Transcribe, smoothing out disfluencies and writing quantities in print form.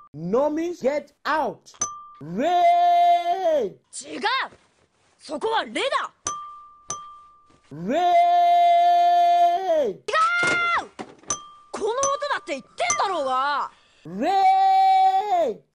Normies, get out! Ray! 違う、そこはレだ。 Ray! この音だって言ってんだろうが。 Ray!